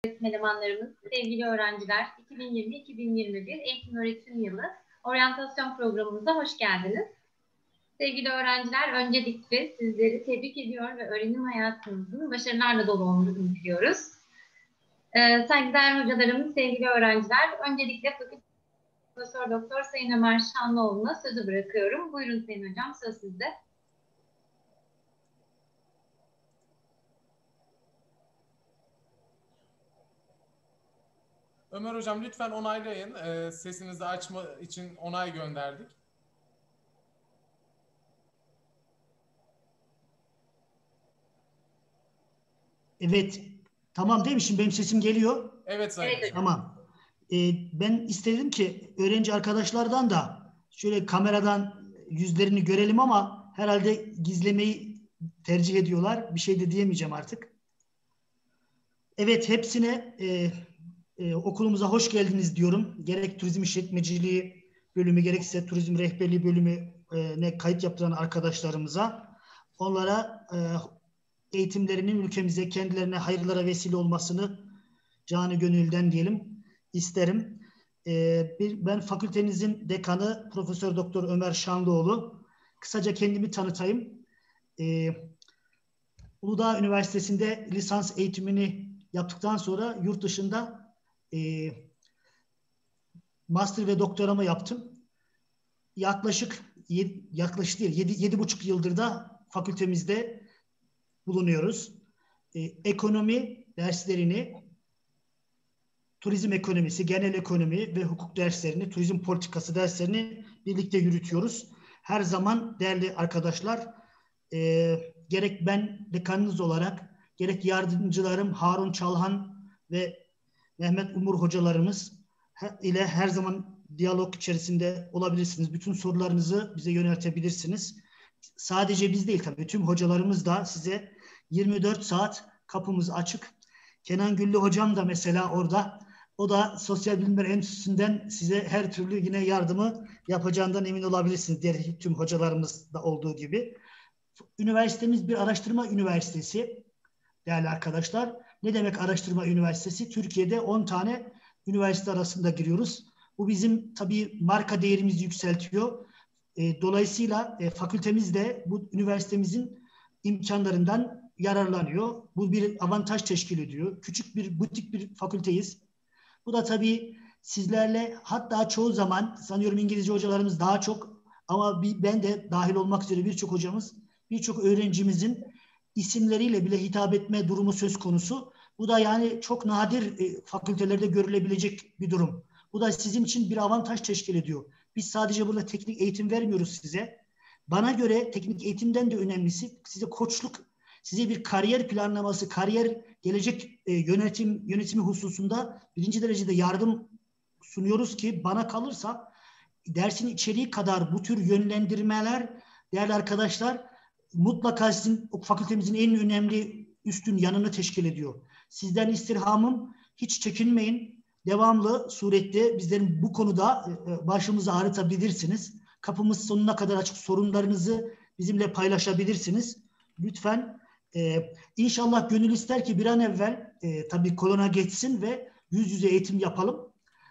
Elemanlarımız, sevgili öğrenciler, 2020-2021 eğitim öğretim yılı oryantasyon programımıza hoş geldiniz. Sevgili öğrenciler, öncelikle sizleri tebrik ediyor ve öğrenim hayatınızın başarılarla dolu olmasını diliyoruz. Saygıdeğer hocalarımız, sevgili öğrenciler, öncelikle Profesör Doktor Sayın Ömer Şanlıoğlu'na sözü bırakıyorum. Buyurun Sayın Hocam, söz sizde. Ömer Hocam lütfen onaylayın. Sesinizi açma için onay gönderdik. Evet. Tamam değil mi? Şimdi benim sesim geliyor. Evet Sayın Hocam. Tamam. Ben istedim ki öğrenci arkadaşlardan da şöyle kameradan yüzlerini görelim ama herhalde gizlemeyi tercih ediyorlar. Bir şey de diyemeyeceğim artık. Evet, hepsine okulumuza hoş geldiniz diyorum. Gerek turizm işletmeciliği bölümü gerekse turizm rehberliği bölümüne kayıt yaptıran arkadaşlarımıza, onlara eğitimlerinin ülkemize, kendilerine hayırlara vesile olmasını canı gönülden diyelim isterim. Ben fakültenizin dekanı Profesör Doktor Ömer Şanlıoğlu. Kısaca kendimi tanıtayım. Uludağ Üniversitesi'nde lisans eğitimini yaptıktan sonra yurt dışında master ve doktoramı yaptım. Yaklaşık değil, 7,5 yıldır da fakültemizde bulunuyoruz. Ekonomi derslerini, turizm ekonomisi, genel ekonomi ve hukuk derslerini, turizm politikası derslerini birlikte yürütüyoruz. Her zaman değerli arkadaşlar, gerek ben dekanınız olarak, gerek yardımcılarım Harun Çalhan ve Mehmet Umur hocalarımız ile her zaman diyalog içerisinde olabilirsiniz. Bütün sorularınızı bize yöneltebilirsiniz. Sadece biz değil tabii, tüm hocalarımız da size 24 saat kapımız açık. Kenan Güllü hocam da mesela orada. O da Sosyal Bilimler Enstitüsü'nden size her türlü yine yardımı yapacağından emin olabilirsiniz. Diğer tüm hocalarımız da olduğu gibi. Üniversitemiz bir araştırma üniversitesi değerli arkadaşlar. Ne demek araştırma üniversitesi? Türkiye'de 10 tane üniversite arasında giriyoruz. Bu bizim tabii marka değerimizi yükseltiyor. Dolayısıyla fakültemiz de bu üniversitemizin imkanlarından yararlanıyor. Bu bir avantaj teşkil ediyor. Küçük bir butik bir fakülteyiz. Bu da tabii sizlerle, hatta çoğu zaman sanıyorum İngilizce hocalarımız daha çok, ama ben de dahil olmak üzere birçok hocamız, birçok öğrencimizin isimleriyle bile hitap etme durumu söz konusu. Bu da yani çok nadir fakültelerde görülebilecek bir durum. Bu da sizin için bir avantaj teşkil ediyor. Biz sadece burada teknik eğitim vermiyoruz size. Bana göre teknik eğitimden de önemlisi size koçluk, size bir kariyer planlaması, gelecek yönetimi hususunda birinci derecede yardım sunuyoruz ki bana kalırsa dersin içeriği kadar bu tür yönlendirmeler değerli arkadaşlar mutlaka sizin fakültemizin en önemli üstün yanını teşkil ediyor. Sizden istirhamım, hiç çekinmeyin. Devamlı surette bizlerin bu konuda başımızı ağrıtabilirsiniz. Kapımız sonuna kadar açık, sorunlarınızı bizimle paylaşabilirsiniz. Lütfen inşallah gönül ister ki bir an evvel tabii korona geçsin ve yüz yüze eğitim yapalım.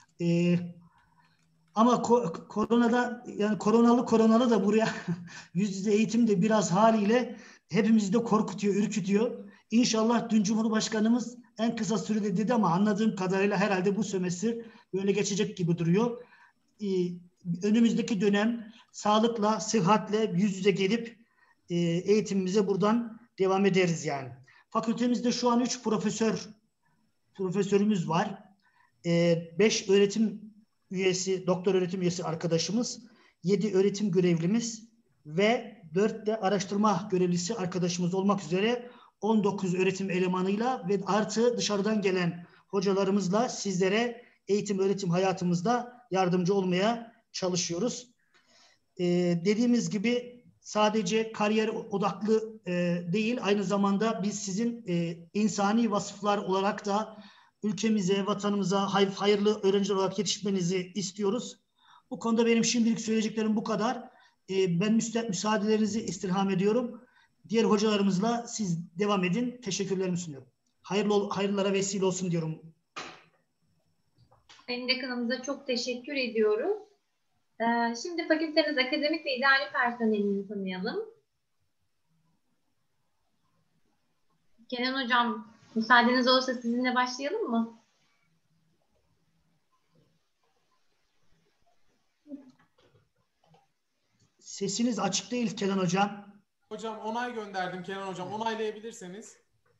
Ama koronada, yani koronalı da buraya yüz yüze eğitim de biraz haliyle hepimizi de korkutuyor, ürkütüyor. İnşallah dün Cumhurbaşkanımız en kısa sürede dedi ama anladığım kadarıyla herhalde bu sömestr böyle geçecek gibi duruyor. Önümüzdeki dönem sağlıkla, sıhhatle yüz yüze gelip eğitimimize buradan devam ederiz yani. Fakültemizde şu an 3 profesörümüz var. 5 öğretim üyesi, doktor öğretim üyesi arkadaşımız, 7 öğretim görevlimiz ve 4 de araştırma görevlisi arkadaşımız olmak üzere 19 öğretim elemanıyla ve artı dışarıdan gelen hocalarımızla sizlere eğitim öğretim hayatımızda yardımcı olmaya çalışıyoruz. Dediğimiz gibi sadece kariyer odaklı değil, aynı zamanda biz sizin insani vasıflar olarak da ülkemize, vatanımıza hayırlı öğrenciler olarak yetişmenizi istiyoruz. Bu konuda benim şimdilik söyleyeceklerim bu kadar. Ben müsaadelerinizi istirham ediyorum. Diğer hocalarımızla siz devam edin. Teşekkürlerimi sunuyorum. hayırlara vesile olsun diyorum. Sayın Dekanımıza çok teşekkür ediyoruz. Şimdi fakülteniz akademik ve idari personelini tanıyalım. Kenan Hocam, müsaadeniz olursa sizinle başlayalım mı? Sesiniz açık değil Kenan Hocam. Hocam onay gönderdim Kenan Hocam. Onaylayabilirseniz.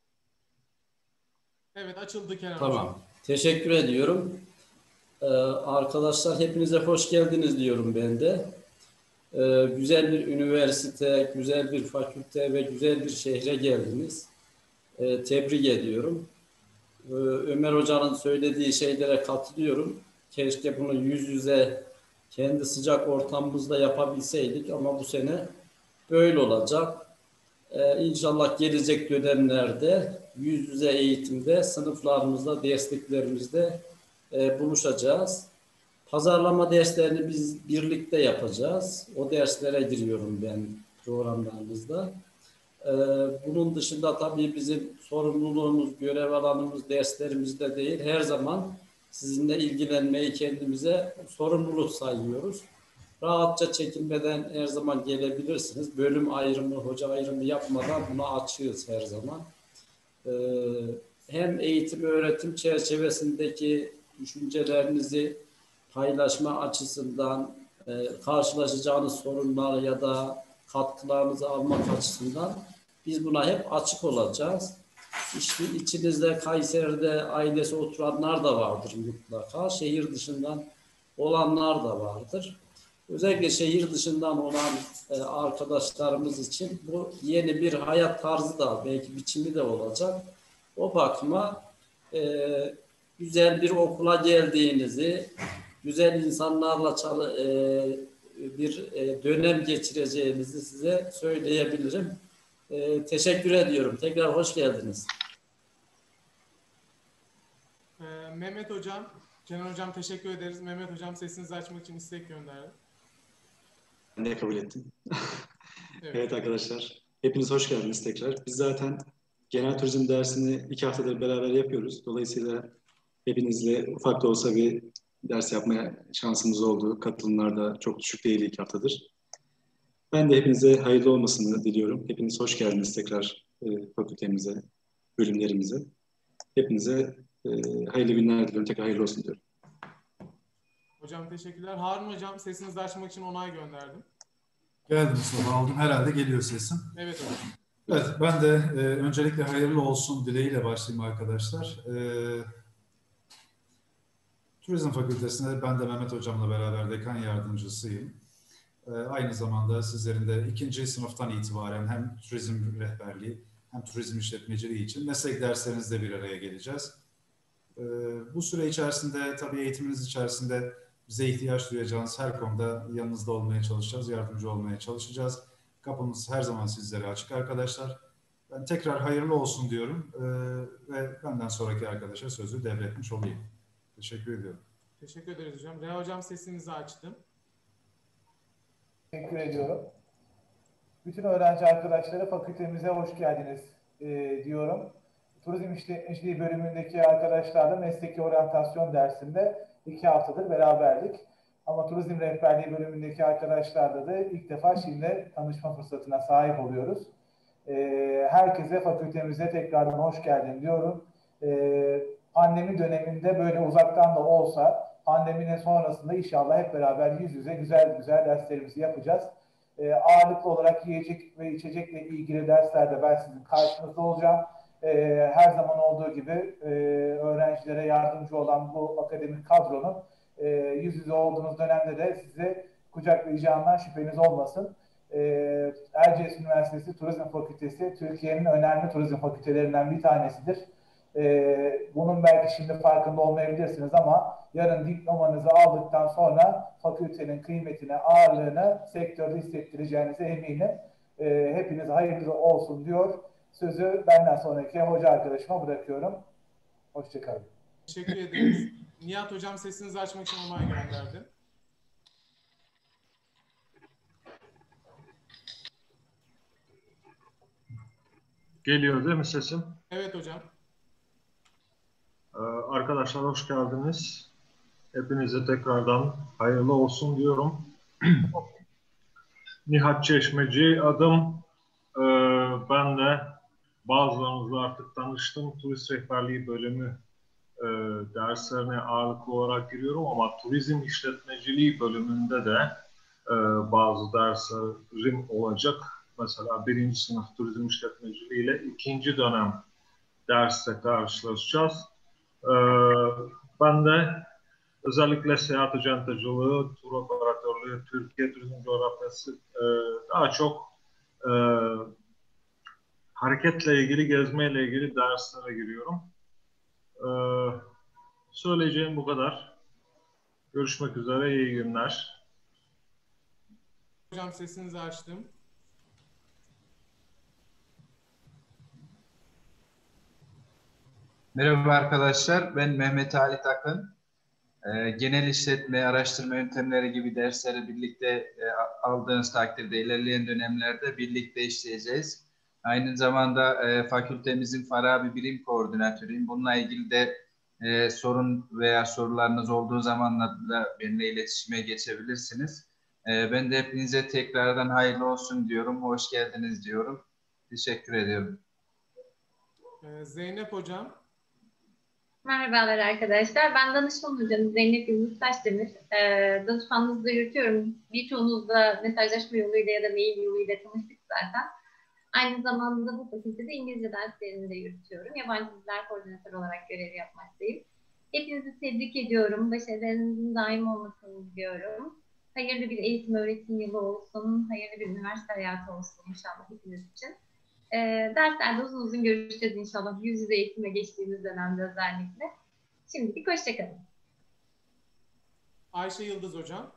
Evet, açıldı Kenan Hocam. Tamam. Teşekkür ediyorum. Arkadaşlar hepinize hoş geldiniz diyorum ben de. Güzel bir üniversite, güzel bir fakülte ve güzel bir şehre geldiniz. Tebrik ediyorum. Ömer Hoca'nın söylediği şeylere katılıyorum. Keşke bunu yüz yüze kendi sıcak ortamımızda yapabilseydik ama bu sene böyle olacak. İnşallah gelecek dönemlerde yüz yüze eğitimde sınıflarımızda, dersliklerimizde buluşacağız. Pazarlama derslerini biz birlikte yapacağız. O derslere giriyorum ben programlarımızda. Bunun dışında tabii bizim sorumluluğumuz, görev alanımız derslerimizde değil. Her zaman sizinle ilgilenmeyi kendimize sorumluluk sayıyoruz. Rahatça çekinmeden her zaman gelebilirsiniz. Bölüm ayrımı, hoca ayrımı yapmadan buna açığız her zaman. Hem eğitim öğretim çerçevesindeki düşüncelerinizi paylaşma açısından, karşılaşacağınız sorunlar ya da katkılarınızı almak açısından biz buna hep açık olacağız. İşte içinizde Kayseri'de ailesi oturanlar da vardır mutlaka. Şehir dışından olanlar da vardır. Özellikle şehir dışından olan arkadaşlarımız için bu yeni bir hayat tarzı da belki biçimi de olacak. O bakıma güzel bir okula geldiğinizi, güzel insanlarla bir dönem geçireceğinizi size söyleyebilirim. Teşekkür ediyorum. Tekrar hoş geldiniz. Mehmet Hocam, Kenan Hocam teşekkür ederiz. Mehmet Hocam sesinizi açmak için istek gönderdi. Ben de kabul ettim. Evet. Evet arkadaşlar, hepiniz hoş geldiniz tekrar. Biz zaten genel turizm dersini 2 haftadır beraber yapıyoruz. Dolayısıyla hepinizle ufak da olsa bir ders yapmaya şansımız oldu. Katılımlar da çok düşük değil 2 haftadır. Ben de hepinize hayırlı olmasını diliyorum. Hepiniz hoş geldiniz tekrar fakültemize, bölümlerimize. Hepinize hayırlı günler diliyorum. Tekrar hayırlı olsun diyorum. Hocam teşekkürler. Harun Hocam sesinizi açmak için onay gönderdim. Geldi Mustafa, aldım. Herhalde geliyor sesim. Evet hocam. Evet, ben de öncelikle hayırlı olsun dileğiyle başlayayım arkadaşlar. Turizm Fakültesi'nde ben de Mehmet Hocam'la beraber dekan yardımcısıyım. Aynı zamanda sizlerin de 2. sınıftan itibaren hem turizm rehberliği hem turizm işletmeciliği için meslek derslerinizde bir araya geleceğiz. Bu süre içerisinde, tabii eğitiminiz içerisinde bize ihtiyaç duyacağınız her konuda yanınızda olmaya çalışacağız, yardımcı olmaya çalışacağız. Kapımız her zaman sizlere açık arkadaşlar. Ben tekrar hayırlı olsun diyorum ve benden sonraki arkadaşa sözü devretmiş olayım. Teşekkür ediyorum. Teşekkür ederiz hocam. Reha Hocam sesinizi açtım. Teşekkür ediyorum. Bütün öğrenci arkadaşlara fakültemize hoş geldiniz diyorum. Turizm İşletmeciliği bölümündeki arkadaşlarla mesleki oryantasyon dersinde 2 haftadır beraberdik. Ama turizm rehberliği bölümündeki arkadaşlarla da ilk defa şimdi tanışma fırsatına sahip oluyoruz. Herkese fakültemize tekrardan hoş geldin diyorum. Pandemi döneminde böyle uzaktan da olsa pandeminin sonrasında inşallah hep beraber yüz yüze güzel güzel derslerimizi yapacağız. Ağırlıklı olarak yiyecek ve içecekle ilgili derslerde ben sizin karşınızda olacağım. Her zaman olduğu gibi öğrencilere yardımcı olan bu akademik kadronun yüz yüze olduğunuz dönemde de sizi kucaklayacağından şüpheniz olmasın. Erciyes Üniversitesi Turizm Fakültesi Türkiye'nin önemli turizm fakültelerinden bir tanesidir. Bunun belki şimdi farkında olmayabilirsiniz ama yarın diplomanızı aldıktan sonra fakültenin kıymetini, ağırlığını sektörde hissettireceğinize eminim. Hepinize hayırlı olsun diyor. Sözü benden sonraki hoca arkadaşıma bırakıyorum. Hoşçakalın. Teşekkür ederiz. Nihat Hocam sesinizi açmak için onay gönderdi. Geliyor değil mi sesim? Evet hocam. Arkadaşlar hoş geldiniz. Hepinize tekrardan hayırlı olsun diyorum. Nihat Çeşmeci adım. Ben de bazılarınızla artık tanıştım. Turist rehberliği bölümü derslerine ağırlıklı olarak giriyorum ama turizm işletmeciliği bölümünde de bazı derslerim olacak. Mesela 1. sınıf turizm işletmeciliği ile 2. dönem derste karşılaşacağız. Ben de özellikle seyahat acentacılığı, tur operatörlüğü, Türkiye turizm coğrafyası daha çok e, hareketle ilgili, gezmeyle ilgili derslere giriyorum. Söyleyeceğim bu kadar. Görüşmek üzere, iyi günler. Hocam sesinizi açtım. Merhaba arkadaşlar, ben Mehmet Halit Akın. Genel işletme, araştırma yöntemleri gibi dersleri birlikte aldığınız takdirde ilerleyen dönemlerde birlikte işleyeceğiz. Aynı zamanda fakültemizin Farabi Birim Koordinatörüyüm. Bununla ilgili de sorun veya sorularınız olduğu zamanlarda benimle iletişime geçebilirsiniz. Ben de hepinize tekrardan hayırlı olsun diyorum, hoş geldiniz diyorum. Teşekkür ediyorum. Zeynep Hocam. Merhabalar arkadaşlar. Ben danışman hocam Zeynep Yıldız Taşdemir. Danışmanlığınızda yürütüyorum. Birçoğunuzla mesajlaşma yoluyla ya da mail yoluyla tanıştık zaten. Aynı zamanda bu fakültede İngilizce derslerini de yürütüyorum. Yabancı diller koordinatörü olarak görev yapmaktayım. Hepinizi tebrik ediyorum. Başarılarınızın daim olmasını diliyorum. Hayırlı bir eğitim öğretim yılı olsun. Hayırlı bir üniversite hayatı olsun inşallah hepiniz için. Derslerde uzun uzun görüşeceğiz inşallah. Yüz yüze eğitime geçtiğimiz dönemde özellikle. Şimdilik hoşçakalın. Ayşe Yıldız Hocam.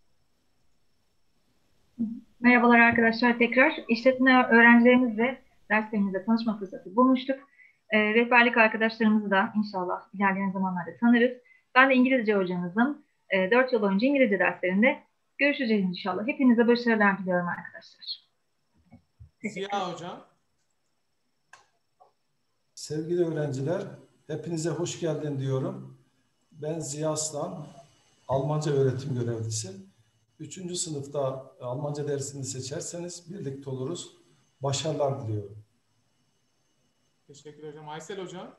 Merhabalar arkadaşlar tekrar. İşletme öğrencilerimizle derslerimizde tanışma fırsatı bulmuştuk. Rehberlik arkadaşlarımızı da inşallah ilerleyen zamanlarda tanırız. Ben de İngilizce hocamızım. 4 yıl önce İngilizce derslerinde görüşeceğiz inşallah. Hepinize başarılar diliyorum arkadaşlar. Ziya Hocam. Sevgili öğrenciler, hepinize hoş geldin diyorum. Ben Ziya Aslan, Almanca öğretim görevlisi. 3. sınıfta Almanca dersini seçerseniz birlikte oluruz. Başarılar diliyorum. Teşekkür hocam. Aysel Hocam.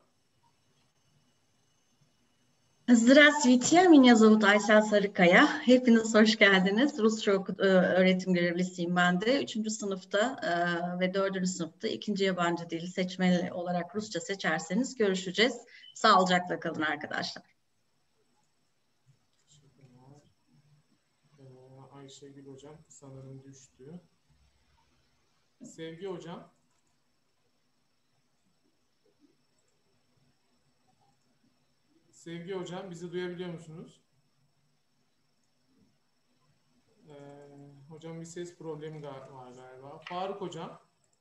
Здравствуйте, меня зовут Aysel Sarıkaya. Hepiniz hoş geldiniz. Rusça öğretim görevlisiyim ben de. 3. sınıfta ve 4. sınıfta 2. yabancı dil seçmeli olarak Rusça seçerseniz görüşeceğiz. Sağlıcakla kalın arkadaşlar. Ayşegül Hocam sanırım düştü. Sevgi Hocam. Sevgi Hocam bizi duyabiliyor musunuz? Hocam bir ses problemi var galiba. Faruk Hocam.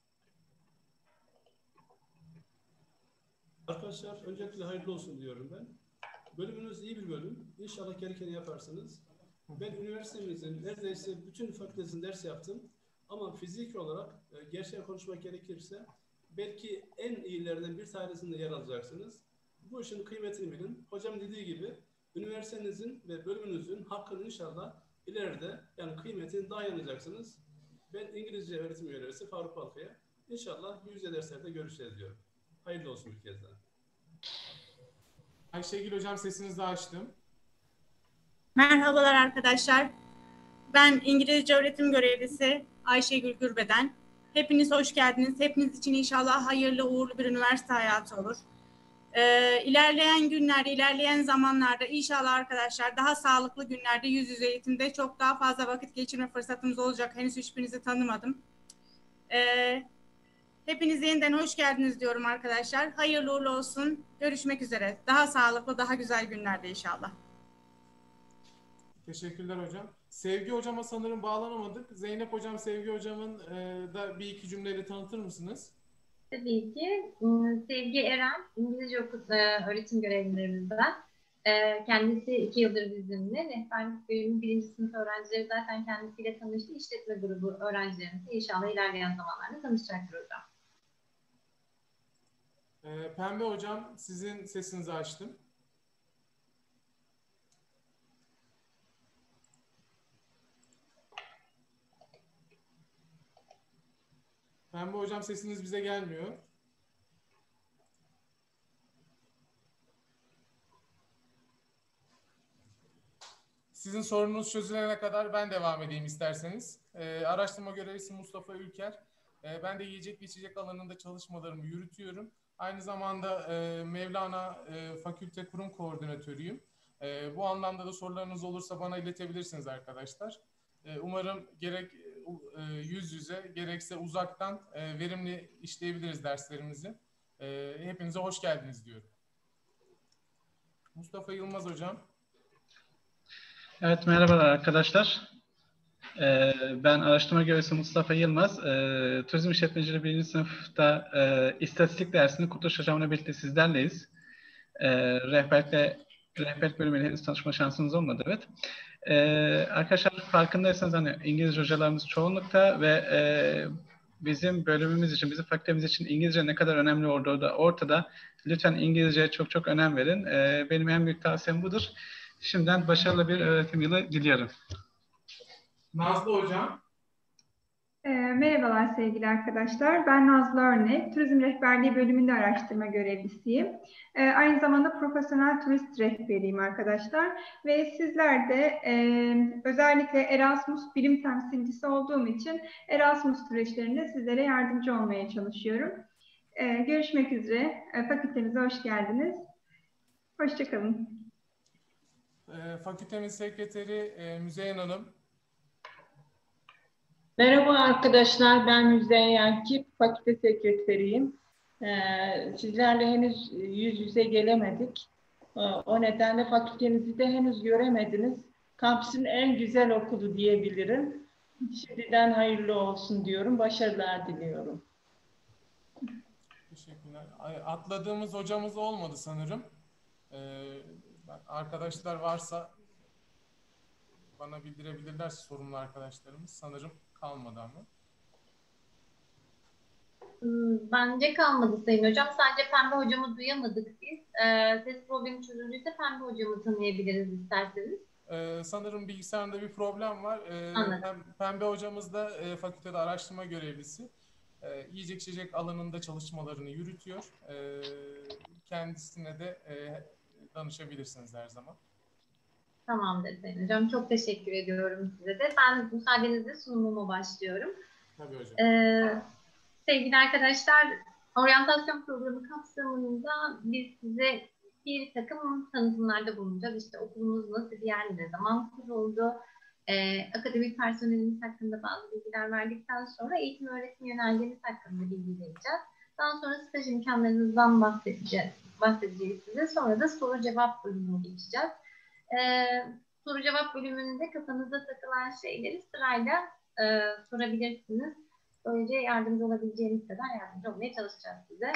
Arkadaşlar öncelikle hayırlı olsun diyorum ben. Bölümünüz iyi bir bölüm. İnşallah gerekeni yaparsınız. Ben üniversitemizin neredeyse bütün fakültesinde ders yaptım. Ama fiziki olarak gerçeği konuşmak gerekirse belki en iyilerden bir tanesinde yer alacaksınız. Bu işin kıymetini bilin. Hocam dediği gibi üniversitenizin ve bölümünüzün hakkını inşallah ileride yani kıymetini daha iyi anlayacaksınız. Ben İngilizce öğretim görevlisi Faruk Balkaya. İnşallah yüzde derslerde görüşeceğiz diyorum. Hayırlı olsun bir kez daha. Ayşegül Hocam sesinizi açtım. Merhabalar arkadaşlar. Ben İngilizce öğretim görevlisi Ayşegül Gürbeden. Hepiniz hoş geldiniz. Hepiniz için inşallah hayırlı uğurlu bir üniversite hayatı olur. İlerleyen günlerde, ilerleyen zamanlarda inşallah arkadaşlar daha sağlıklı günlerde yüz yüze eğitimde çok daha fazla vakit geçirme fırsatımız olacak. Henüz hiçbirinizi tanımadım. Hepiniz yeniden hoş geldiniz diyorum arkadaşlar. Hayırlı uğurlu olsun. Görüşmek üzere. Daha sağlıklı, daha güzel günlerde inşallah. Teşekkürler hocam. Sevgi Hocam'a sanırım bağlanamadık. Zeynep Hocam, Sevgi Hocam'ın da bir iki cümleyle tanıtır mısınız? Tabii ki. Sevgi Eren, İngilizce öğretim görevlilerimizden. Kendisi 2 yıldır bizimle. Rehberlik bölümü 1. sınıf öğrencileri zaten kendisiyle tanıştı. İşletme grubu öğrencilerimiz inşallah ilerleyen zamanlarda tanışacaktır hocam. Pembe Hocam, sizin sesinizi açtım. Pembe Hocam, sesiniz bize gelmiyor. Sizin sorununuz çözülene kadar ben devam edeyim isterseniz. Araştırma görevlisi Mustafa Ülker. Ben de yiyecek ve içecek alanında çalışmalarımı yürütüyorum. Aynı zamanda Mevlana Fakülte Kurum Koordinatörüyüm. Bu anlamda da sorularınız olursa bana iletebilirsiniz arkadaşlar. Umarım gerek yüz yüze gerekse uzaktan verimli işleyebiliriz derslerimizi. Hepinize hoş geldiniz diyorum. Mustafa Yılmaz Hocam. Evet, merhabalar arkadaşlar. Ben araştırma görevlisi Mustafa Yılmaz. Turizm İşletmeciliği 1. sınıfta istatistik dersini Kurtuluş Hocam'la birlikte sizlerleyiz. Rehberlik bölümüyle henüz tanışma şansınız olmadı, evet. Arkadaşlar farkındaysanız hani İngilizce hocalarımız çoğunlukta ve bizim bölümümüz için, bizim fakültemiz için İngilizce ne kadar önemli olduğu da ortada. Lütfen İngilizceye çok çok önem verin. Benim en büyük tavsiyem budur. Şimdiden başarılı bir öğretim yılı diliyorum. Nazlı Hocam. Merhabalar sevgili arkadaşlar. Ben Nazlı Örnek. Turizm Rehberliği bölümünde araştırma görevlisiyim. Aynı zamanda profesyonel turist rehberiyim arkadaşlar. Ve sizler de özellikle Erasmus bilim temsilcisi olduğum için Erasmus süreçlerinde sizlere yardımcı olmaya çalışıyorum. Görüşmek üzere. Fakültemize hoş geldiniz. Hoşça kalın. Fakültemiz sekreteri Müzeyyen Hanım. Merhaba arkadaşlar, ben Müzeyyen Kip, fakülte sekreteriyim. Sizlerle henüz yüz yüze gelemedik. O nedenle fakültemizi de henüz göremediniz. Kampüsün en güzel okulu diyebilirim. Şimdiden hayırlı olsun diyorum, başarılar diliyorum. Teşekkürler. Atladığımız hocamız olmadı sanırım. Arkadaşlar varsa bana bildirebilirler, sorumlu arkadaşlarımız. Sanırım kalmadı ama. Bence kalmadı Sayın Hocam. Sadece Pembe Hocamı duyamadık biz. Ses problemi çözüldüyse Pembe Hocamı tanıyabiliriz isterseniz. Sanırım bilgisayarında bir problem var. Pembe Hocamız da fakültede araştırma görevlisi. Yiyecek içecek alanında çalışmalarını yürütüyor. Kendisine de danışabilirsiniz her zaman. Tamamdır Sayın Hocam. Çok teşekkür ediyorum size de. Ben müsaadenizle sunumuma başlıyorum. Tabii hocam. Sevgili arkadaşlar, oryantasyon programı kapsamında biz size bir takım tanıtımlarda bulunacağız. İşte okulumuz nasıl bir yer, ne zaman kuruldu, akademik personelimiz hakkında bazı bilgiler verdikten sonra eğitim öğretim yönelgemiz hakkında bilgi vereceğiz. Daha sonra staj imkanlarınızdan bahsedeceğiz size. Sonra da soru cevap bölümüne geçeceğiz. Soru cevap bölümünde kafanıza takılan şeyleri sırayla sorabilirsiniz. Böylece yardımcı olabileceğimiz kadar yardımcı olmaya çalışacağız size.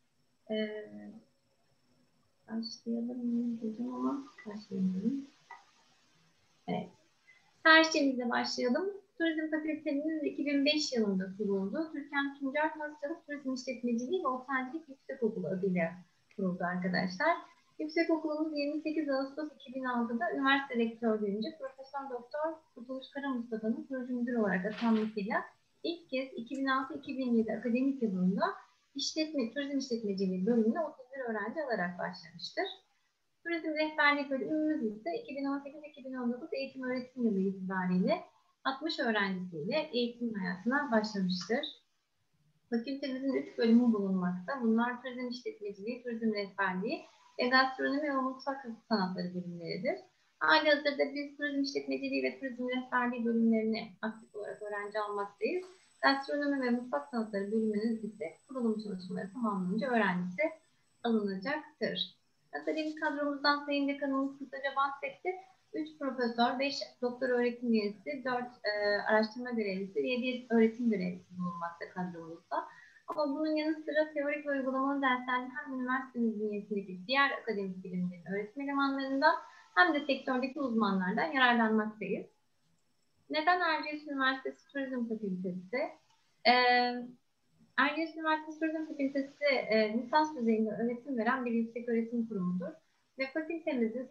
Başlayalım diyeceğim ama başlayalım. Evet. Tarihçemizle başlayalım. Turizm Fakültemiz 2005 yılında kuruldu. Türkan Tuncer Hastalık Turizm İşletmeciliği ve Otelcilik Yüksekokulu adıyla kuruldu arkadaşlar. Yüksekokulumuz 28 Ağustos 2006'da üniversite rektörlüğünce Profesör Doktor Kurtuluş Karamustafa'nın proje müdürü olarak atanmasıyla ilk kez 2006-2007 akademik yılında turizm işletmeciliği bölümüne 31 öğrenci alarak başlamıştır. Turizm rehberliği bölümümüz ise 2018-2019 eğitim öğretim yılı itibariyle 60 öğrencisiyle eğitim hayatına başlamıştır. Fakültemizin 3 bölümü bulunmakta. Bunlar turizm işletmeciliği, turizm rehberliği ve gastronomi ve mutfak sanatları bölümleridir. Halihazırda biz turizm işletmeciliği ve turizm rehberliği bölümlerini aktif olarak öğrenci almaktayız. Gastronomi ve mutfak sanatları bölümünün ise kurulum çalışmaları tamamlanınca öğrencisi alınacaktır. Akademik kadromuzdan Sayın Dekanımız kısaca bahsetti. 3 profesör, 5 doktor öğretim üyesi, 4 araştırma görevlisi ve 7 öğretim görevlisi bulunmakta kadromuzda. Ama bunun yanı sıra teorik ve uygulamalı derslerde hem üniversitemizin bünyesindeki diğer akademik bilimlerin öğretim elemanlarından hem de sektördeki uzmanlardan yararlanmaktayız. Neden Erciyes Üniversitesi Turizm Fakültesi? Erciyes Üniversitesi Turizm Fakültesi lisans düzeyinde öğretim veren bir yükseköğretim kurumudur. Ve fakültemizin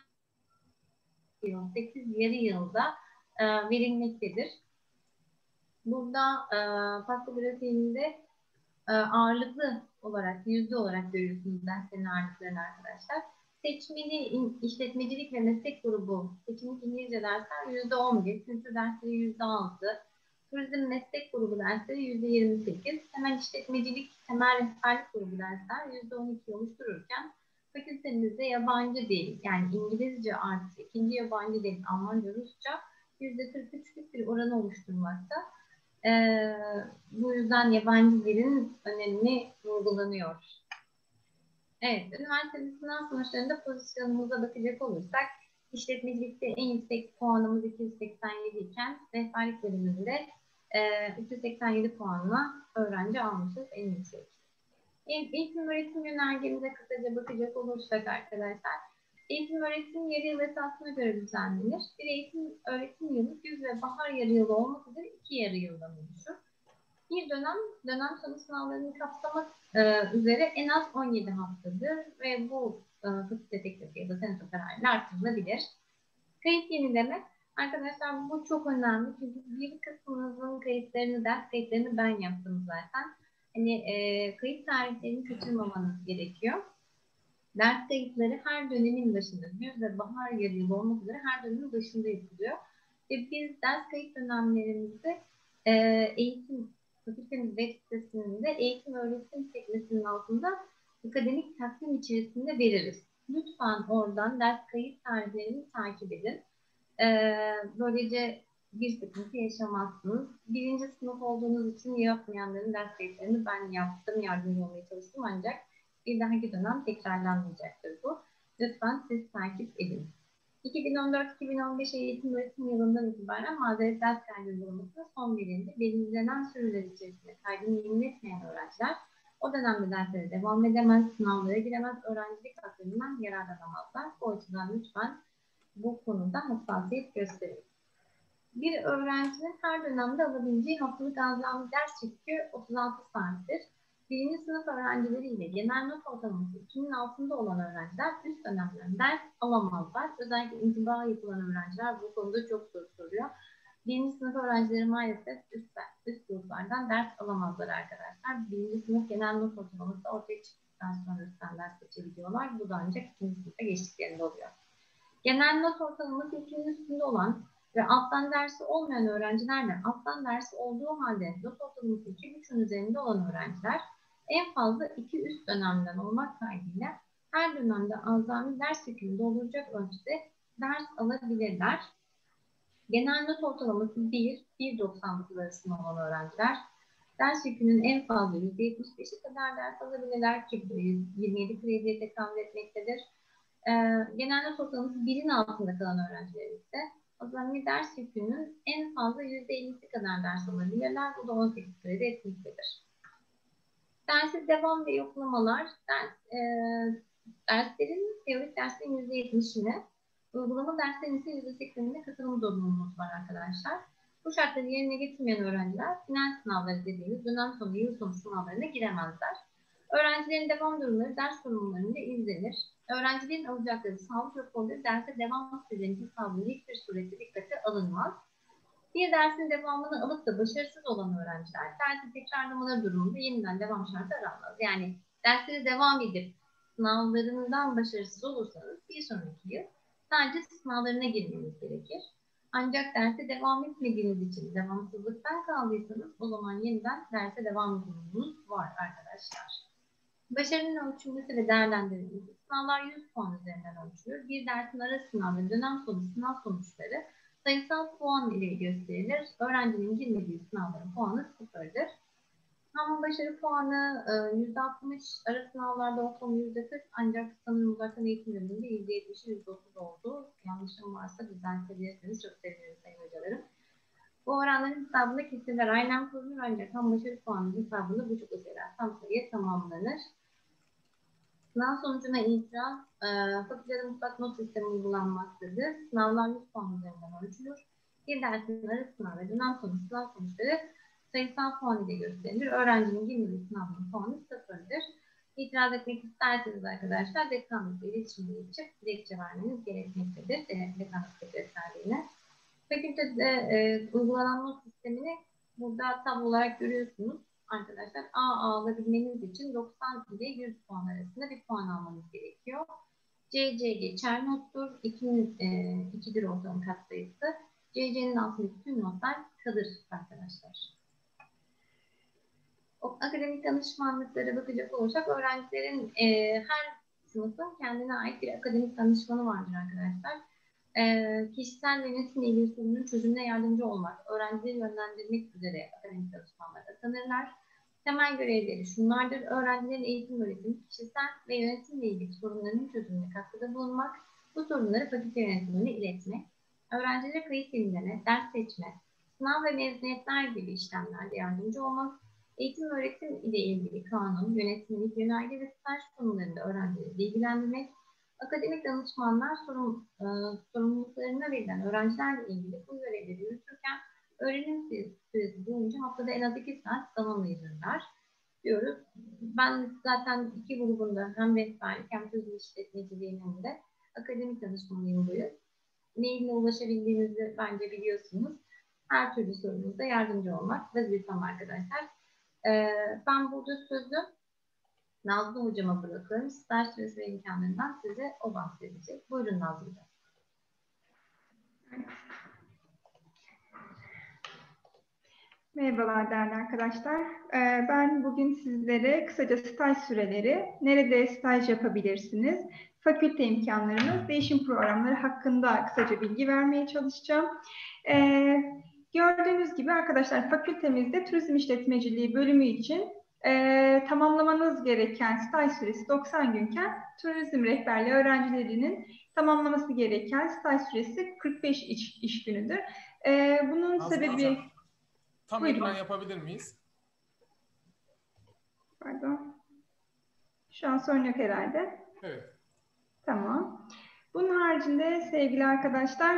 8 yarı yılda verilmektedir. Burada pasta grafiğinde ağırlıklı olarak, yüzde olarak görüyorsunuz derslerin ağırlıklarını arkadaşlar. Seçmeli işletmecilik ve meslek grubu, seçimlik İngilizce dersler %11, kültür dersleri %6, turizm meslek grubu dersleri %28, temel işletmecilik, temel rehberlik grubu dersler %12 oluştururken, fakültemizde yabancı dil, yani İngilizce artı ikinci yabancı dil, Almanca, Rusça %43'lük bir oranı oluşturmakta. Bu yüzden yabancı dilin önemi vurgulanıyor. Evet, üniversite sınav sonuçlarında pozisyonumuza bakacak olursak, işletmecilikte en yüksek puanımız 287 iken, rehberlik bölümünde 387 puanla öğrenci almışız en yüksek. Eğitim öğretim yönergemize kısaca bakacak olursak arkadaşlar, eğitim öğretim yarı yıl esasına göre düzenlenir. Bir eğitim öğretim yılı güz ve bahar yarı yılı olmak üzere 2 yarı yıldan oluşur. Bir dönem sonu sınavlarını kapsamak üzere en az 17 haftadır ve bu fakülte teklifi ya da senato kararıyla artırılabilir. Kayıt yenileme. Arkadaşlar bu çok önemli çünkü bir kısmınızın kayıtlarını, ders kayıtlarını ben yaptım zaten. Hani kayıt tarihlerini kaçırmamanız gerekiyor. Ders kayıtları her dönemin başında, güz ve bahar yarı yılı olmak üzere her dönemin başında yapılıyor. Ve biz ders kayıt dönemlerimizi fakültemiz web sitesinde eğitim öğretim sekmesinin altında akademik takvim içerisinde veririz. Lütfen oradan ders kayıt tarihlerini takip edin. Böylece bir sıkıntı yaşamazsınız. Birinci sınıf olduğunuz için yapmayanların ders kayıtlarını ben yaptım, yardımcı olmaya çalıştım ancak bir dahaki dönem tekrarlanmayacaktır bu. Lütfen siz takip edin. 2014-2015 eğitim öğretim yılından itibaren mazeret ders kaydı uygulamasına son verildi. Belirlenen süreler içerisinde kaydını yeniletmeyen öğrenciler o dönemde derslere devam edemez, sınavlara giremez, öğrencilik haklarından yararlanamazlar. Bu açıdan lütfen bu konuda hassasiyet gösterin. Bir öğrencinin her dönemde alabileceği haftalık azami ders yükü 36 saattir. Birinci sınıf öğrencileriyle genel not ortalaması 2'nin altında olan öğrenciler üst dönemden ders alamazlar. Özellikle intiba yapılan öğrenciler bu konuda çok soru soruyor. Birinci sınıf öğrencileri maalesef üst gruplardan ders alamazlar arkadaşlar. Birinci sınıf genel not ortalaması ortaya çıktıktan sonra üstten ders geçebiliyorlar. Bu da ancak ikinci sınıfa geçtiklerinde oluyor. Genel not ortalaması 2'nin üstünde olan ve alttan dersi olmayan öğrencilerle alttan dersi olduğu halde not ortalaması 2,5'ün üzerinde olan öğrenciler en fazla 2 üst dönemden olmak kaydıyla her dönemde azami ders yükünü dolduracak ölçüde ders alabilirler. Genel not ortalaması 1-1.99 arasında olan öğrenciler ders yükünün en fazla %75'i kadar ders alabilirler ki 27 krediye tekabül etmektedir. Genel not ortalaması 1'in altında kalan öğrenciler ise azami ders yükünün en fazla %50'si kadar ders alabilirler. Bu da 18 kredi etmektedir. Dersiz devam ve yoklamalar, derslerin teorik derslerin %70'ine, uygulama derslerin ise %80'ine katılım zorunluluğumuz var arkadaşlar. Bu şartları yerine getirmeyen öğrenciler final sınavları dediğimiz dönem sonu, yıl sonu sınavlarına giremezler. Öğrencilerin devam durumları ders sorumlularında izlenir. Öğrencilerin alacakları sağlık raporları derse devam sürelerinin hesabında hiçbir surette dikkate alınmaz. Bir dersin devamını alıp da başarısız olan öğrenciler dersi tekrarlamaları durumunda yeniden devam şartı aranmaz. Yani derslere devam edip sınavlarından başarısız olursanız bir sonraki yıl sadece sınavlarına girmeniz gerekir. Ancak derse devam etmediğiniz için devamsızlıktan kaldıysanız o zaman yeniden derse devam durumumuz var arkadaşlar. Başarının ölçülmesi ve değerlendirilmesi. Sınavlar 100 puan üzerinden ölçülür. Bir dersin ara sınav ve dönem sonu sınav sonuçları sayısal puan ile gösterilir. Öğrencinin girmediği sınavların puanı 0'dır. Ama başarı puanı %60, ara sınavlarda ortalama %40 ancak sanırım uzaktan eğitim bölümünde %70'i %30 oldu. Yanlışım varsa bizden seviyerseniz çok sevinirim sayın hocalarım. Bu oranların hesabında kesinler aynen kurulur ancak tam başarı puanının hesabında bu çok özeler tam sayıya tamamlanır. Sınav sonucuna itiraz, fakültede mutlak not sistemi uygulanmaktadır. Sınavlar 100 puan üzerinden ölçülür. Bir dersin ara sınav ve dönem sonu sınav sonuçları sayısal puan ile gösterilir. Öğrencinin girmeli sınavının puanı 0'dır. İtiraz etmek isterseniz arkadaşlar dekanlıkla iletişime geçip dilekçe vermeniz gerekmektedir. Dekanlık sekreterliğine. Fakültede uygulanan not sistemini burada tablo olarak görüyorsunuz. Arkadaşlar A alabilmeniz için 90 ile 100 puan arasında bir puan almanız gerekiyor. CC geçer nottur. 2'dir ortalama katsayısı. CC'nin altındaki tüm notlar kalır arkadaşlar. O akademik danışmanlıklara bakacak olursak öğrencilerin her sınıfın kendine ait bir akademik danışmanı vardır arkadaşlar. Kişisel ve nesne ilgili sorunun çözümüne yardımcı olmak, öğrencileri yönlendirmek üzere akademik danışmanlar atanırlar. Temel görevleri şunlardır: öğrencilerin eğitim, öğretim, kişisel ve yönetimle ilgili sorunlarının çözümüne katkıda bulunmak, bu sorunları fakülte yönetimine iletmek, öğrencilere kayıt yenileme, ders seçme, sınav ve mezuniyetler gibi işlemlerde yardımcı olmak, eğitim öğretim ile ilgili kanun, yönetmelik, yönerge ve staj konularında öğrencileri bilgilendirmek, akademik danışmanlar sorumluluklarına verilen öğrencilerle ilgili bu görevleri yürütürken öğrenim süresi boyunca haftada en az 2 saat tamamlayıcılar diyoruz. Ben zaten iki grubunda hem rehberlik hem çözüm işletmeciliğin hem de akademik danışmanlığım bu yıl. Maille ulaşabildiğinizi bence biliyorsunuz. Her türlü sorunuzda yardımcı olmak vazifem arkadaşlar. Ben burada sözü Nazlı hocama bırakıyorum. Staj süresi ve imkanlarından size o bahsedecek. Buyurun Nazlı hocam. Merhabalar değerli arkadaşlar. Ben bugün sizlere kısaca staj süreleri, nerede staj yapabilirsiniz, fakülte imkanlarınız, değişim programları hakkında kısaca bilgi vermeye çalışacağım. Gördüğünüz gibi arkadaşlar fakültemizde turizm işletmeciliği bölümü için tamamlamanız gereken staj süresi 90 günken turizm rehberliği öğrencilerinin tamamlaması gereken staj süresi 45 iş günüdür. Bunun Nazlı sebebi... hocam, tam Buyurun. ekran yapabilir miyiz? Pardon. Şu an sorun yok herhalde. Evet. Tamam. Bunun haricinde sevgili arkadaşlar,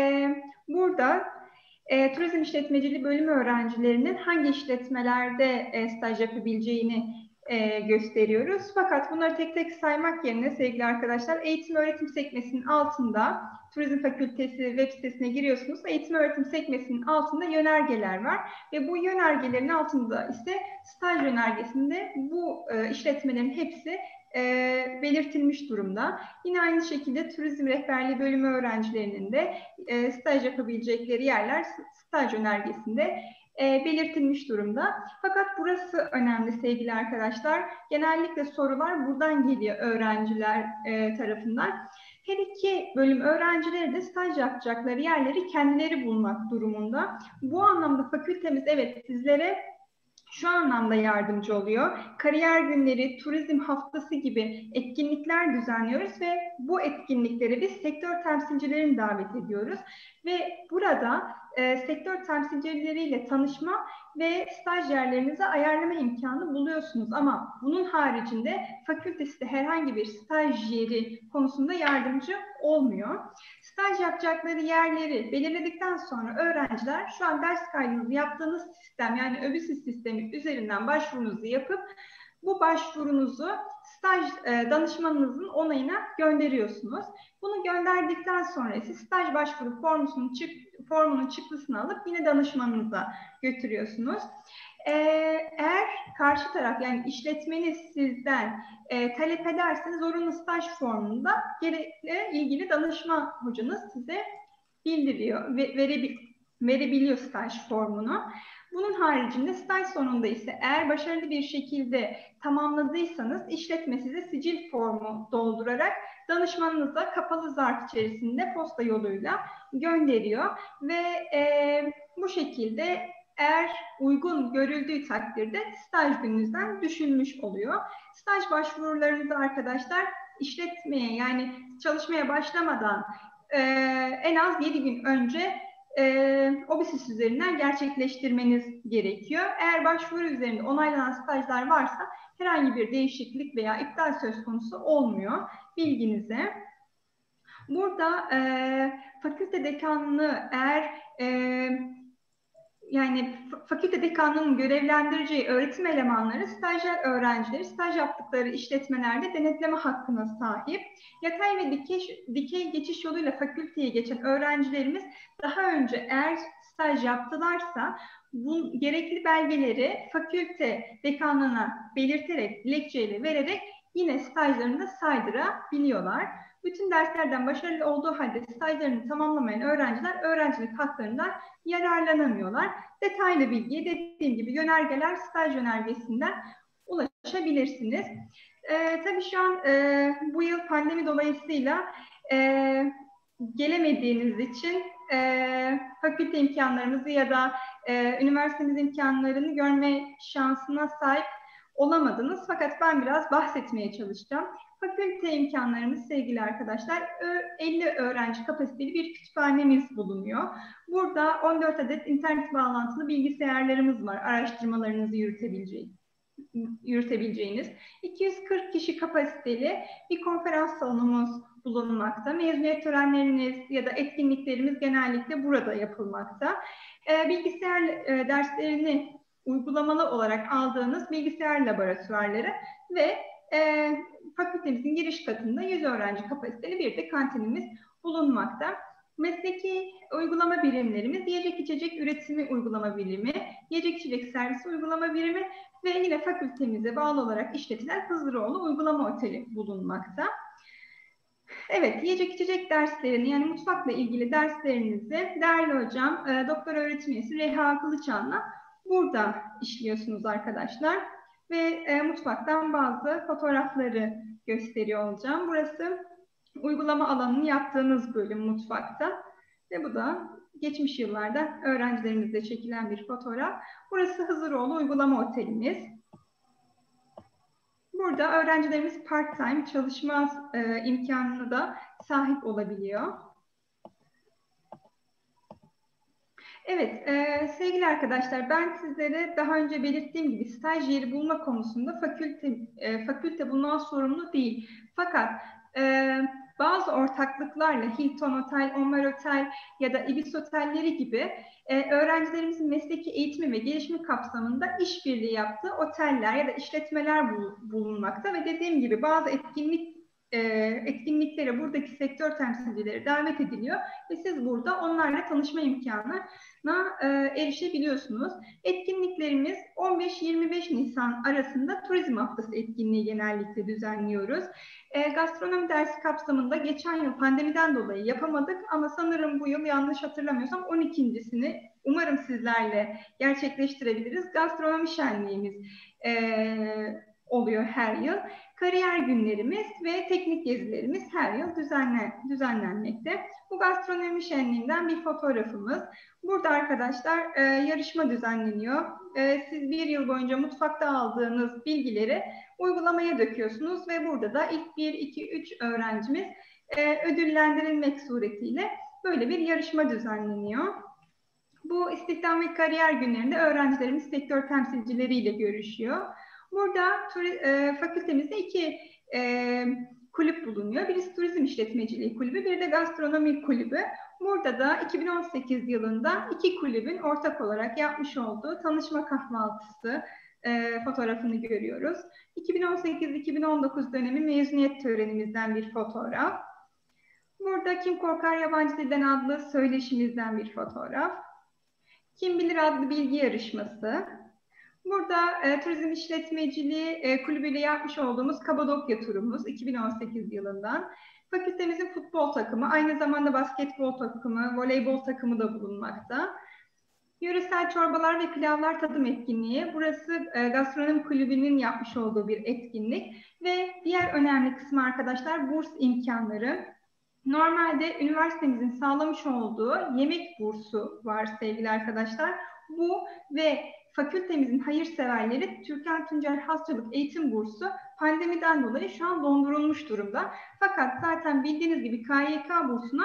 burada turizm işletmeciliği bölümü öğrencilerinin hangi işletmelerde staj yapabileceğini gösteriyoruz. Fakat bunları tek tek saymak yerine sevgili arkadaşlar, eğitim öğretim sekmesinin altında Turizm Fakültesi web sitesine giriyorsunuz. Eğitim öğretim sekmesinin altında yönergeler var ve bu yönergelerin altında ise staj yönergesinde bu işletmelerin hepsi belirtilmiş durumda. Yine aynı şekilde turizm rehberliği bölümü öğrencilerinin de staj yapabilecekleri yerler staj önergesinde belirtilmiş durumda. Fakat burası önemli sevgili arkadaşlar. Genellikle sorular buradan geliyor öğrenciler tarafından. Her iki bölüm öğrencileri de staj yapacakları yerleri kendileri bulmak durumunda. Bu anlamda fakültemiz evet sizlere şu anlamda yardımcı oluyor. Kariyer günleri, turizm haftası gibi etkinlikler düzenliyoruz ve bu etkinliklere biz sektör temsilcilerini davet ediyoruz. Ve burada sektör temsilcileriyle tanışma ve stajyerlerinize ayarlama imkanı buluyorsunuz. Ama bunun haricinde fakültesi de herhangi bir stajyeri konusunda yardımcı olmuyor. Staj yapacakları yerleri belirledikten sonra öğrenciler şu an ders kaydınızı yaptığınız sistem yani ÖBİSİS sistemi üzerinden başvurunuzu yapıp bu başvurunuzu staj danışmanınızın onayına gönderiyorsunuz. Bunu gönderdikten sonra ise staj başvuru formunun çıktısını alıp yine danışmanınıza götürüyorsunuz. Eğer karşı taraf yani işletmeniz sizden talep ederseniz zorunlu staj formunda gerekli ilgili danışma hocanız size bildiriyor ve verebiliyor staj formunu. Bunun haricinde staj sonunda ise eğer başarılı bir şekilde tamamladıysanız işletme size sicil formu doldurarak danışmanınıza kapalı zarf içerisinde posta yoluyla gönderiyor ve bu şekilde eğer uygun görüldüğü takdirde staj gününüzden düşülmüş oluyor. Staj başvurularınızı arkadaşlar işletmeye yani çalışmaya başlamadan en az 7 gün önce ÖBİSİS üzerinden gerçekleştirmeniz gerekiyor. Eğer başvuru üzerinde onaylanan stajlar varsa herhangi bir değişiklik veya iptal söz konusu olmuyor. Bilginize. Burada fakülte dekanlığı eğer yani fakülte dekanlığının görevlendireceği öğretim elemanları, stajyer öğrencileri staj yaptıkları işletmelerde denetleme hakkına sahip. Yatay ve dikey geçiş yoluyla fakülteye geçen öğrencilerimiz daha önce eğer staj yaptılarsa bu gerekli belgeleri fakülte dekanlığına belirterek, dilekçeyle vererek yine stajlarını da saydırabiliyorlar. Bütün derslerden başarılı olduğu halde stajlarını tamamlamayan öğrenciler öğrencilik haklarından yararlanamıyorlar. Detaylı bilgiye dediğim gibi yönergeler, staj yönergesinden ulaşabilirsiniz. Tabii şu an bu yıl pandemi dolayısıyla gelemediğiniz için fakülte imkanlarımızı ya da üniversitemiz imkanlarını görme şansına sahip olamadınız. Fakat ben biraz bahsetmeye çalışacağım. Fakülte imkanlarımız sevgili arkadaşlar 50 öğrenci kapasiteli bir kütüphanemiz bulunuyor. Burada 14 adet internet bağlantılı bilgisayarlarımız var. Araştırmalarınızı yürütebileceğiniz. 240 kişi kapasiteli bir konferans salonumuz bulunmakta. Mezuniyet törenleriniz ya da etkinliklerimiz genellikle burada yapılmakta. Bilgisayar derslerini uygulamalı olarak aldığınız bilgisayar laboratuvarları ve fakültemizin giriş katında 100 öğrenci kapasiteli bir de kantinimiz bulunmakta. Mesleki uygulama birimlerimiz yiyecek içecek üretimi uygulama birimi, yiyecek içecek servisi uygulama birimi ve yine fakültemize bağlı olarak işletilen Hızlıroğlu Uygulama Oteli bulunmakta. Evet, yiyecek içecek derslerini yani mutfakla ilgili derslerinizi değerli hocam doktor öğretim üyesi Reha Kılıçan'la burada işliyorsunuz arkadaşlar. Ve mutfaktan bazı fotoğrafları gösteriyor olacağım. Burası uygulama alanını yaptığınız bölüm mutfakta. Ve bu da geçmiş yıllarda öğrencilerimizle çekilen bir fotoğraf. Burası Hızlıroğlu Uygulama Otelimiz. Burada öğrencilerimiz part-time çalışma imkanına da sahip olabiliyor. Evet, sevgili arkadaşlar ben sizlere daha önce belirttiğim gibi staj yeri bulma konusunda fakülte bundan sorumlu değil. Fakat bazı ortaklıklarla Hilton Otel, Omar Otel ya da Ibis Otelleri gibi öğrencilerimizin mesleki eğitimi ve gelişimi kapsamında işbirliği yaptığı oteller ya da işletmeler bulunmakta ve dediğim gibi bazı etkinliklere buradaki sektör temsilcileri davet ediliyor ve siz burada onlarla tanışma imkanına erişebiliyorsunuz. Etkinliklerimiz 15-25 Nisan arasında Turizm Haftası etkinliği genellikle düzenliyoruz. Gastronomi dersi kapsamında geçen yıl pandemiden dolayı yapamadık ama sanırım bu yıl yanlış hatırlamıyorsam 12.sini umarım sizlerle gerçekleştirebiliriz. Gastronomi şenliğimiz oluyor her yıl. Kariyer günlerimiz ve teknik gezilerimiz her yıl düzenlenmekte. Bu gastronomi şenliğinden bir fotoğrafımız. Burada arkadaşlar yarışma düzenleniyor. Siz bir yıl boyunca mutfakta aldığınız bilgileri uygulamaya döküyorsunuz ve burada da ilk 1, 2, 3 öğrencimiz ödüllendirilmek suretiyle böyle bir yarışma düzenleniyor. Bu istihdam ve kariyer günlerinde öğrencilerimiz sektör temsilcileriyle görüşüyor. Burada fakültemizde 2 kulüp bulunuyor. Birisi Turizm İşletmeciliği Kulübü, bir de Gastronomi Kulübü. Burada da 2018 yılında 2 kulübün ortak olarak yapmış olduğu tanışma kahvaltısı fotoğrafını görüyoruz. 2018-2019 dönemi mezuniyet törenimizden bir fotoğraf. Burada Kim Korkar Yabancı Dilden adlı söyleşimizden bir fotoğraf. Kim Bilir adlı bilgi yarışması. Burada Turizm İşletmeciliği Kulübü'yle yapmış olduğumuz Kapadokya turumuz 2018 yılından. Fakültemizin futbol takımı, aynı zamanda basketbol takımı, voleybol takımı da bulunmakta. Yöresel çorbalar ve pilavlar tadım etkinliği. Burası Gastronomi Kulübü'nün yapmış olduğu bir etkinlik. Ve diğer önemli kısmı arkadaşlar burs imkanları. Normalde üniversitemizin sağlamış olduğu yemek bursu var sevgili arkadaşlar. Bu ve fakültemizin hayırseverleri Türkan Tuncel Hastalık Eğitim Bursu pandemiden dolayı şu an dondurulmuş durumda. Fakat zaten bildiğiniz gibi KYK bursuna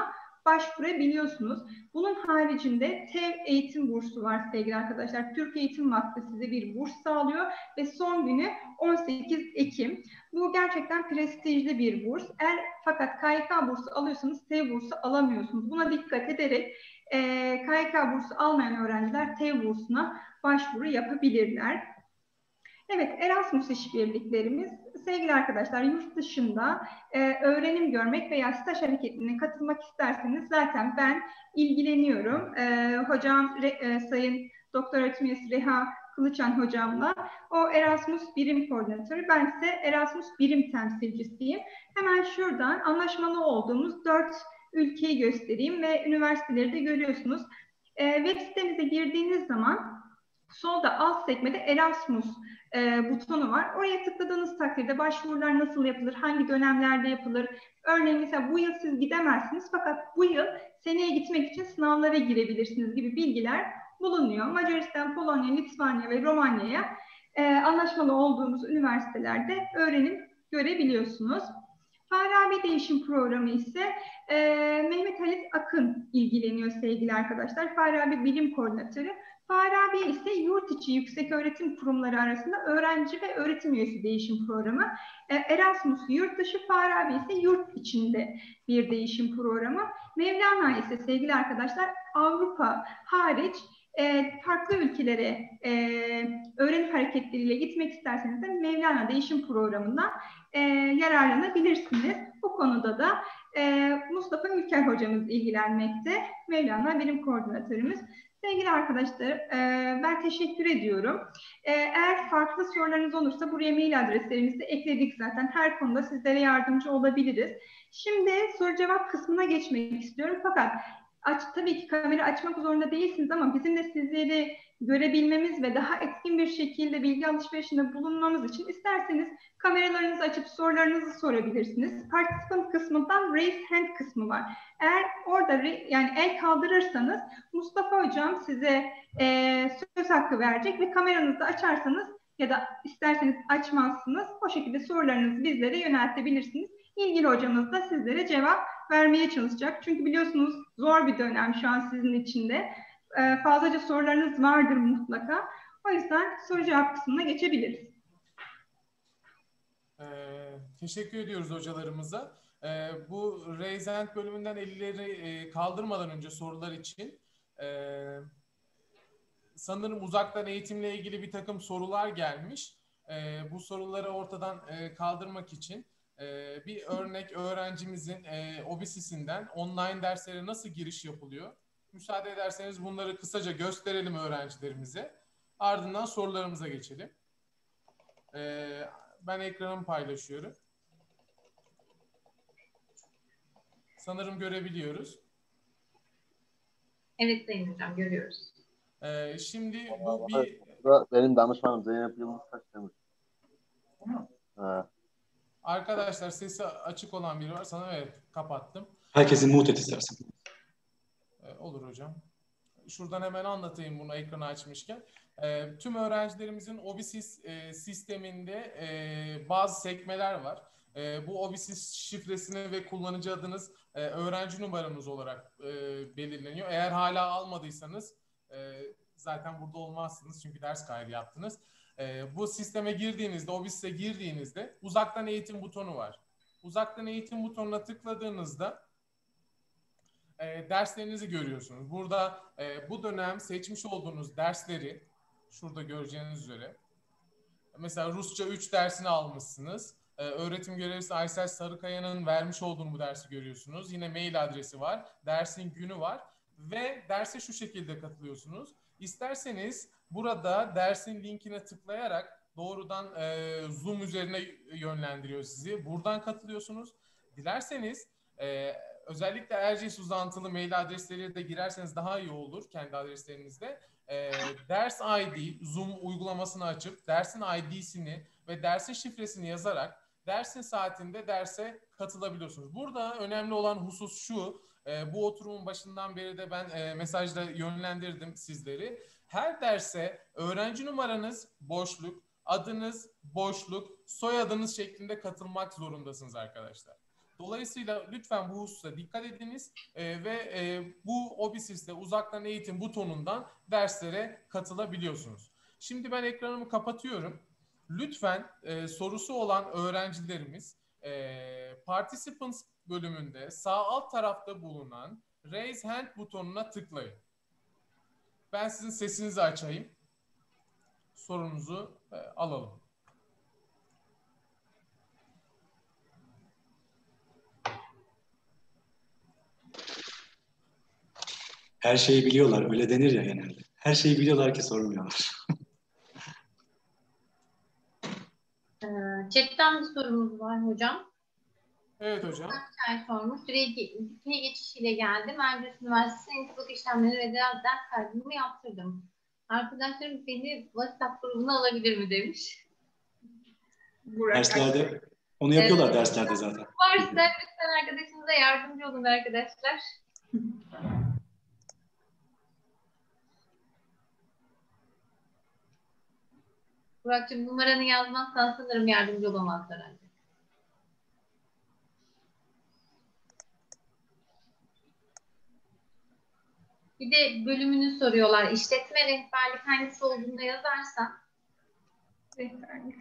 başvurabiliyorsunuz. Bunun haricinde TEV eğitim bursu var sevgili arkadaşlar. Türk Eğitim Vakfı size bir burs sağlıyor ve son günü 18 Ekim. Bu gerçekten prestijli bir burs. Fakat KYK bursu alıyorsanız TEV bursu alamıyorsunuz. Buna dikkat ederek KYK bursu almayan öğrenciler TEV bursuna başvuru yapabilirler. Evet, Erasmus işbirliklerimiz. Sevgili arkadaşlar, yurt dışında öğrenim görmek veya staj hareketine katılmak isterseniz zaten ben ilgileniyorum. Hocam Sayın Doktor Öğretim Üyesi Reha Kılıçan hocamla o Erasmus birim koordinatörü. Ben ise Erasmus birim temsilcisiyim. Hemen şuradan anlaşmalı olduğumuz 4 ülkeyi göstereyim ve üniversiteleri de görüyorsunuz. Web sitemize girdiğiniz zaman solda alt sekmede Erasmus butonu var. Oraya tıkladığınız takdirde başvurular nasıl yapılır, hangi dönemlerde yapılır? Örneğin mesela bu yıl siz gidemezsiniz fakat bu yıl seneye gitmek için sınavlara girebilirsiniz gibi bilgiler bulunuyor. Macaristan, Polonya, Litvanya ve Romanya'ya anlaşmalı olduğumuz üniversitelerde öğrenim görebiliyorsunuz. Farabi Değişim Programı ise Mehmet Halit Akın ilgileniyor sevgili arkadaşlar. Farabi Bilim Koordinatörü. Farabi ise yurt içi yükseköğretim kurumları arasında öğrenci ve öğretim üyesi değişim programı. Erasmus yurt dışı, Farabi ise yurt içinde bir değişim programı. Mevlana ise sevgili arkadaşlar Avrupa hariç farklı ülkelere öğrenim hareketleriyle gitmek isterseniz de Mevlana değişim programından yararlanabilirsiniz. Bu konuda da Mustafa Ülker hocamız ilgilenmekte. Mevlana benim koordinatörümüz. Sevgili arkadaşlar, ben teşekkür ediyorum. Eğer farklı sorularınız olursa buraya mail adreslerimizi ekledik zaten. Her konuda sizlere yardımcı olabiliriz. Şimdi soru cevap kısmına geçmek istiyorum. Fakat tabii ki kamera açmak zorunda değilsiniz ama bizim de sizleri görebilmemiz ve daha etkin bir şekilde bilgi alışverişinde bulunmamız için isterseniz kameralarınızı açıp sorularınızı sorabilirsiniz. Participant kısmından Raise Hand kısmı var. Eğer orada yani el kaldırırsanız Mustafa hocam size söz hakkı verecek ve kameranızı açarsanız ya da isterseniz açmazsınız. O şekilde sorularınızı bizlere yöneltebilirsiniz. İlgili hocamız da sizlere cevap vermeye çalışacak. Çünkü biliyorsunuz zor bir dönem şu an sizin için de. Fazlaca sorularınız vardır mutlaka. O yüzden soru cevap kısmına geçebiliriz. Teşekkür ediyoruz hocalarımıza. Bu Raise Hand bölümünden elleri kaldırmadan önce sorular için sanırım uzaktan eğitimle ilgili bir takım sorular gelmiş. Bu soruları ortadan kaldırmak için bir örnek öğrencimizin OBİSİS'inden online derslere nasıl giriş yapılıyor? Müsaade ederseniz bunları kısaca gösterelim öğrencilerimize. Ardından sorularımıza geçelim. Ben ekranımı paylaşıyorum. Sanırım görebiliyoruz. Evet Sayın Hocam, görüyoruz. Şimdi bu bir... Benim danışmanım Zeynep Yılmaz Taşdemir. Arkadaşlar sesi açık olan biri var. Sana evet kapattım. Herkesi mute et istersen. Olur hocam. Şuradan hemen anlatayım bunu ekranı açmışken. Tüm öğrencilerimizin OBİSİS sisteminde bazı sekmeler var. Bu OBİSİS şifresini ve kullanıcı adınız öğrenci numaranız olarak belirleniyor. Eğer hala almadıysanız zaten burada olmazsınız çünkü ders kaydı yaptınız. Bu sisteme girdiğinizde, OBİSİS'e girdiğinizde uzaktan eğitim butonu var. Uzaktan eğitim butonuna tıkladığınızda derslerinizi görüyorsunuz. Burada bu dönem seçmiş olduğunuz dersleri şurada göreceğiniz üzere mesela Rusça 3 dersini almışsınız. Öğretim görevlisi Aysel Sarıkaya'nın vermiş olduğunu bu dersi görüyorsunuz. Yine mail adresi var. Dersin günü var. Ve derse şu şekilde katılıyorsunuz. İsterseniz burada dersin linkine tıklayarak doğrudan Zoom üzerine yönlendiriyor sizi. Buradan katılıyorsunuz. Dilerseniz özellikle Erciyes uzantılı mail adresleri de girerseniz daha iyi olur kendi adreslerinizde. Ders ID, Zoom uygulamasını açıp dersin ID'sini ve dersin şifresini yazarak dersin saatinde derse katılabiliyorsunuz. Burada önemli olan husus şu, bu oturumun başından beri de ben mesajla yönlendirdim sizleri. Her derse öğrenci numaranız boşluk, adınız boşluk, soyadınız şeklinde katılmak zorundasınız arkadaşlar. Dolayısıyla lütfen bu hususa dikkat ediniz ve bu OBİSİS'te uzaktan eğitim butonundan derslere katılabiliyorsunuz. Şimdi ben ekranımı kapatıyorum. Lütfen sorusu olan öğrencilerimiz Participants bölümünde sağ alt tarafta bulunan Raise Hand butonuna tıklayın. Ben sizin sesinizi açayım. Sorunuzu alalım. Her şeyi biliyorlar, öyle denir ya genelde. Her şeyi biliyorlar ki sormuyorlar. Chat'ten bir sorumuz var hocam. Evet hocam. Sormuş. Dikey geçişiyle geldim. Erciyes Üniversitesi intibak işlemleri ve ders kaydımı yaptırdım. Arkadaşlarım beni WhatsApp grubuna alabilir mi demiş. Derslerde onu yapıyorlar derslerde zaten. Varsa lütfen arkadaşınıza yardımcı olun arkadaşlar. Burak'cığım numaranı yazmazsan sanırım yardımcı olamazlar herhalde. Bir de bölümünü soruyorlar. İşletme rehberlik hangisi olduğunda yazarsan. Rehberlik.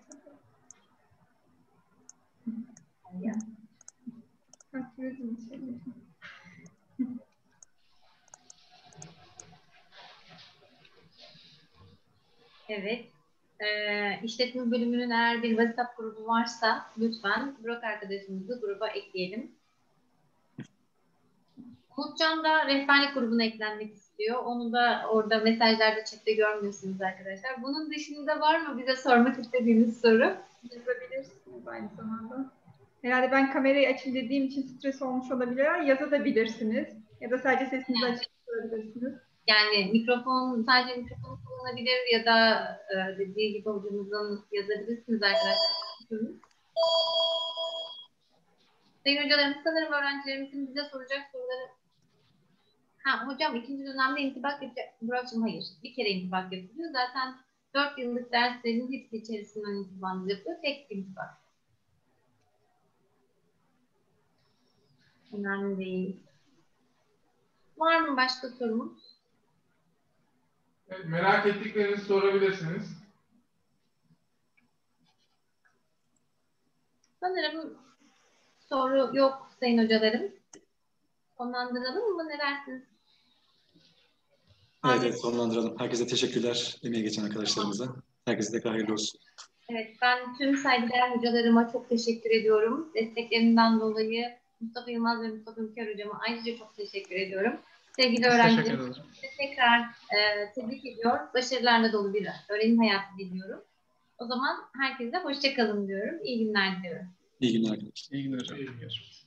Evet. İşletme bölümünün eğer bir WhatsApp grubu varsa lütfen Burak arkadaşımızı gruba ekleyelim. Umutcan da rehberlik grubuna eklenmek istiyor. Onu da orada mesajlarda chatte görmüyorsunuz arkadaşlar. Bunun dışında var mı bize sormak istediğiniz soru? Yazabilirsiniz aynı zamanda. Herhalde ben kamerayı açın dediğim için stres olmuş olabilir. Yazabilirsiniz. Ya da sadece sesinizi açıp sorabilirsiniz. Yani sadece mikrofonu kullanabilir ya da dediği gibi hocamızın yazabilirsiniz arkadaşlar. Sayın hocalarım, sanırım öğrencilerimizin bize soracak soruları... Hocam ikinci dönemde intibak yapacak. Burak'cığım hayır. Bir kere intibak yapılıyor. Zaten 4 yıllık derslerin hepsi içerisinden intibak yapıyor. Tek intibak. Önemli değil. Var mı başka sorumuz? Evet, merak ettiklerinizi sorabilirsiniz. Sanırım soru yok sayın hocalarım. Sonlandıralım mı? Ne dersiniz? Evet, sonlandıralım. Herkese teşekkürler. Emeğe geçen arkadaşlarımıza. Herkese tekrar hayırlı olsun. Evet, ben tüm saygıdeğer hocalarıma çok teşekkür ediyorum. Desteklerinden dolayı Mustafa Yılmaz ve Mustafa Ülker hocama ayrıca çok teşekkür ediyorum. Sevgili öğrencilerim, tekrar tebrik ediyor. Başarılarla dolu bir öğrenim hayatı diliyorum. O zaman herkese hoşça kalın diyorum. İyi günler diliyorum. İyi günler. İyi günler hocam.